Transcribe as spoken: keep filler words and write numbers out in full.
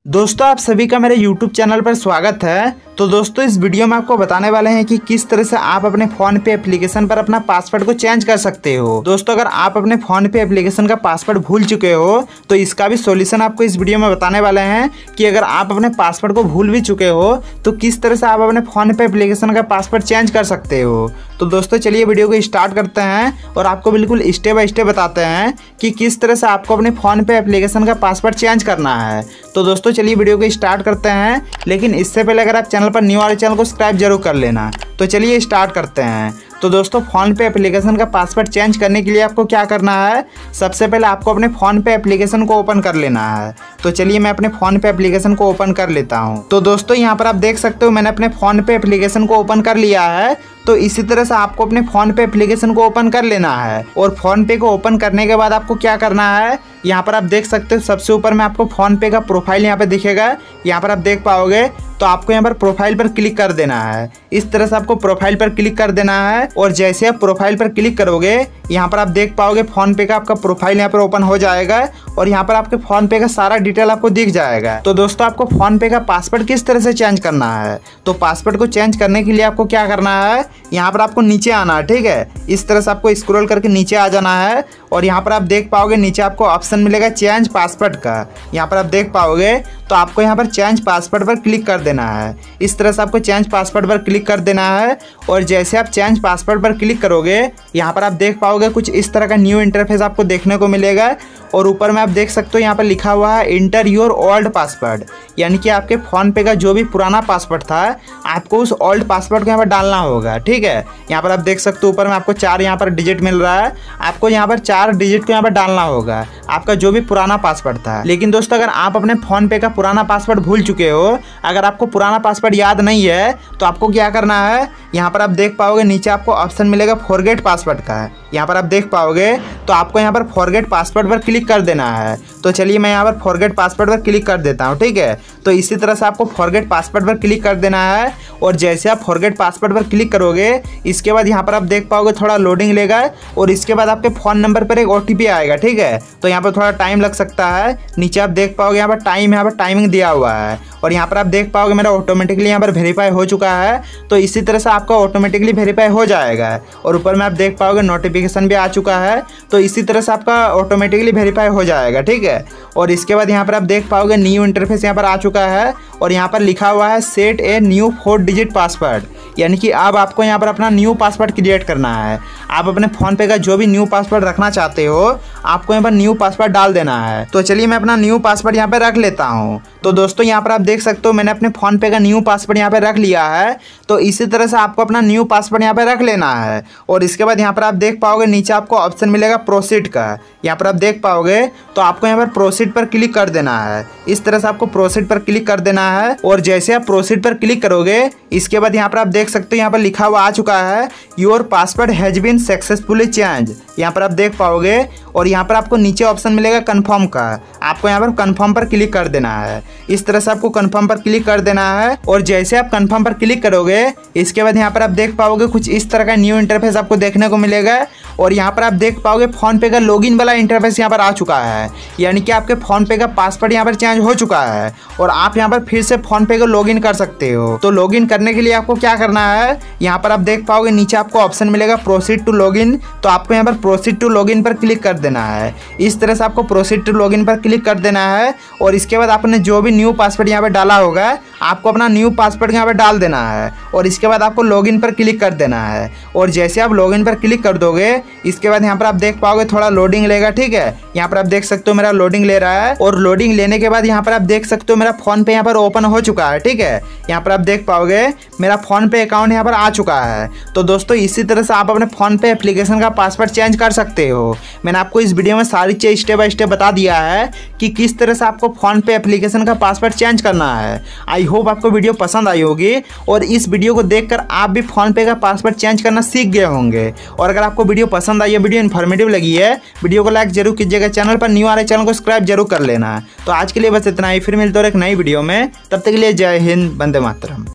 दोस्तों आप सभी का मेरे यूट्यूब चैनल पर स्वागत है। तो दोस्तों इस वीडियो में आपको बताने वाले हैं कि किस तरह से आप अपने फोन पे एप्लीकेशन पर अपना पासवर्ड को चेंज कर सकते हो। दोस्तों अगर आप अपने फोन पे एप्लीकेशन का पासवर्ड भूल चुके हो तो इसका भी सॉल्यूशन आपको इस वीडियो में बताने वाले हैं कि अगर आप अपने पासवर्ड को भूल भी चुके हो तो किस तरह से आप अपने फोन पे एप्लीकेशन का पासवर्ड चेंज कर सकते हो। तो दोस्तों चलिए वीडियो को स्टार्ट करते हैं और आपको बिल्कुल स्टेप बाय स्टेप बताते हैं कि किस तरह से आपको अपने फोन पे एप्लीकेशन का पासवर्ड चेंज करना है। तो दोस्तों चलिए वीडियो को स्टार्ट करते हैं, लेकिन इससे पहले अगर आप चैनल पर न्यू आ रहे चैनल को सब्सक्राइब जरूर कर लेना। तो चलिए स्टार्ट करते हैं। तो दोस्तों फोन पे एप्लीकेशन का पासवर्ड चेंज करने के लिए आपको क्या करना है, सबसे पहले आपको अपने फोन पे एप्लीकेशन को ओपन कर लेना है। तो चलिए मैं अपने फोन पे एप्लीकेशन को ओपन कर लेता हूं। तो दोस्तों यहाँ पर आप देख सकते हो मैंने अपने फोन पे एप्लीकेशन को ओपन कर लिया है। तो इसी तरह से आपको अपने फोन पे एप्लीकेशन को ओपन कर लेना है और फोन पे को ओपन करने के बाद आपको क्या करना है, यहाँ पर आप देख सकते हो सबसे ऊपर में आपको फोन पे का प्रोफाइल यहाँ पे दिखेगा, यहाँ पर आप देख पाओगे। तो आपको यहाँ पर प्रोफाइल पर क्लिक कर देना है। इस तरह से आपको प्रोफाइल पर क्लिक कर देना है और जैसे आप प्रोफाइल पर क्लिक करोगे यहाँ पर आप देख पाओगे फोन पे का आपका प्रोफाइल यहाँ पर ओपन हो जाएगा और यहाँ पर आपके फोन पे का सारा डिटेल आपको दिख जाएगा। तो दोस्तों आपको फोन पे का पासवर्ड किस तरह से चेंज करना है, तो पासवर्ड को चेंज करने के लिए आपको क्या करना है, यहाँ पर आपको नीचे आना है। ठीक है, इस तरह से आपको स्क्रॉल करके नीचे आ जाना है और यहाँ पर आप देख पाओगे नीचे आपको ऑप्शन मिलेगा चेंज पासवर्ड का, यहाँ पर आप देख पाओगे। तो आपको यहाँ पर चेंज पासवर्ड पर क्लिक कर देना है। इस तरह से आपको चेंज पासवर्ड पर क्लिक कर देना है और जैसे आप चेंज पासवर्ड पर क्लिक करोगे यहाँ पर आप देख पाओगे कुछ इस तरह का न्यू इंटरफेस आपको देखने को मिलेगा और ऊपर में आप देख सकते हो यहाँ पर लिखा हुआ है इंटर योर ओल्ड पासवर्ड, यानी कि आपके फ़ोन पे का जो भी पुराना पासवर्ड था आपको उस ओल्ड पासवर्ड को यहाँ पर डालना होगा। ठीक है, यहाँ पर आप देख सकते हो ऊपर में आपको चार यहाँ पर डिजिट मिल रहा है, आपको यहाँ पर चार डिजिट को यहाँ पर डालना होगा आपका जो भी पुराना पासवर्ड था। लेकिन दोस्तों अगर आप अपने फ़ोन पे का पुराना पासवर्ड भूल चुके हो, अगर आपको पुराना पासवर्ड याद नहीं है तो आपको क्या करना है, यहाँ पर आप देख पाओगे नीचे आपको ऑप्शन मिलेगा फॉरगेट पासवर्ड का, यहाँ पर आप देख पाओगे। तो आपको यहाँ पर फॉरगेट पासवर्ड पर क्लिक कर देना है। तो चलिए मैं यहाँ पर फॉरगेट पासवर्ड पर क्लिक कर देता हूँ। ठीक है, तो इसी तरह से आपको फॉरगेट पासवर्ड पर क्लिक कर देना है और जैसे आप फॉरगेट पासवर्ड पर क्लिक करोगे इसके बाद यहाँ पर आप देख पाओगे थोड़ा लोडिंग लेगा और इसके बाद आपके फ़ोन नंबर पर एक ओ टी पी आएगा। ठीक है, तो यहाँ पर थोड़ा टाइम लग सकता है। नीचे आप देख पाओगे यहाँ पर टाइम यहाँ पर टाइमिंग दिया हुआ है और यहाँ पर आप देख पाओगे मेरा ऑटोमेटिकली यहाँ पर वेरीफाई हो चुका है। तो इसी तरह से आपका ऑटोमेटिकली वेरीफाई हो जाएगा और ऊपर में आप देख पाओगे नोटिफिकेशन भी आ चुका है। तो इसी तरह से आपका ऑटोमेटिकली वेरीफाई हो जाएगा। ठीक है, और इसके बाद यहाँ पर आप देख पाओगे न्यू इंटरफेस यहाँ पर आ चुका है और यहाँ पर लिखा हुआ है set a new four digit password, यानी कि अब आपको यहाँ पर अपना न्यू पासवर्ड क्रिएट करना है। आप अपने फ़ोन पे का जो भी न्यू पासवर्ड रखना चाहते हो आपको यहाँ पर न्यू पासवर्ड डाल देना है। तो चलिए मैं अपना न्यू पासवर्ड यहाँ पर रख लेता हूँ। तो दोस्तों यहाँ पर आप देख सकते हो मैंने अपने फ़ोन पे का न्यू पासवर्ड यहाँ पर रख लिया है। तो इसी तरह से आपको अपना न्यू पासवर्ड यहाँ पर रख लेना है और इसके बाद यहाँ पर आप देख पाओगे नीचे आपको ऑप्शन मिलेगा प्रोसीड का, यहाँ पर आप देख पाओगे। तो आपको यहाँ पर प्रोसीड पर क्लिक कर देना है। इस तरह से आपको प्रोसीड पर क्लिक कर देना है और जैसे आप प्रोसीड पर क्लिक करोगे इसके बाद यहाँ पर आप देख सकते हो यहाँ पर लिखा हुआ आ चुका है your password has been successfully change, यहाँ पर आप देख पाओगे। और यहाँ पर आपको नीचे ऑप्शन मिलेगा कंफर्म का, आपको यहाँ पर कंफर्म पर क्लिक कर देना है। इस तरह से आपको कंफर्म पर क्लिक कर देना है और जैसे आप कंफर्म पर क्लिक करोगे इसके बाद यहाँ पर आप देख पाओगे कुछ इस तरह का न्यू इंटरफेस आपको देखने को मिलेगा और यहाँ पर आप देख पाओगे फोन पे का लॉगिन वाला इंटरफेस यहाँ पर आ चुका है, यानी कि आपके फोन पे का पासवर्ड यहाँ पर चेंज हो चुका है और आप यहाँ पर फिर से फोन पे को लॉगिन कर सकते हो। तो लॉगिन करने के लिए आपको क्या करना है, यहाँ पर आप देख पाओगे नीचे आपको ऑप्शन मिलेगा प्रोसीड टू लॉगिन। तो आपको यहाँ पर प्रोसीड टू लॉगिन पर क्लिक कर देना है। इस तरह से आपको प्रोसीड टू लॉगिन पर क्लिक कर देना है और इसके बाद आपने जो भी न्यू पासवर्ड यहाँ पर डाला होगा आपको अपना न्यू पासवर्ड यहाँ पर डाल देना है और इसके बाद आपको लॉगिन पर क्लिक कर देना है और जैसे आप लॉगिन पर क्लिक कर दोगे इसके बाद यहाँ पर आप देख पाओगे थोड़ा लोडिंग लेगा। ठीक है, यहाँ पर आप देख सकते हो मेरा लोडिंग ले रहा है और लोडिंग लेने के बाद यहाँ पर आप देख सकते हो मेरा फोन पे यहाँ पर ओपन हो चुका है। ठीक है, यहाँ पर आप देख पाओगे मेरा फोन पे अकाउंट यहाँ पर आ चुका है। तो दोस्तों इसी तरह से आप अपने फोन पे एप्लीकेशन का पासवर्ड चेंज कर सकते हो। मैंने आपको इस वीडियो में सारी चीज़ स्टेप बाय स्टेप बता दिया है कि किस तरह से आपको फोन पे एप्लीकेशन का पासवर्ड चेंज करना है। आई होप आपको वीडियो पसंद आई होगी और इस वीडियो को देखकर आप भी फोन पे का पासवर्ड चेंज करना सीख गए होंगे। और अगर आपको वीडियो पसंद आई है, वीडियो इन्फॉर्मेटिव लगी है, वीडियो को लाइक जरूर कीजिएगा, चैनल पर न्यू आ रहे चैनल को सब्सक्राइब जरूर कर लेना। तो आज के लिए बस इतना ही, फिर मिलते हैं एक नई वीडियो में, तब तक के लिए जय हिंद, वंदे मातरम।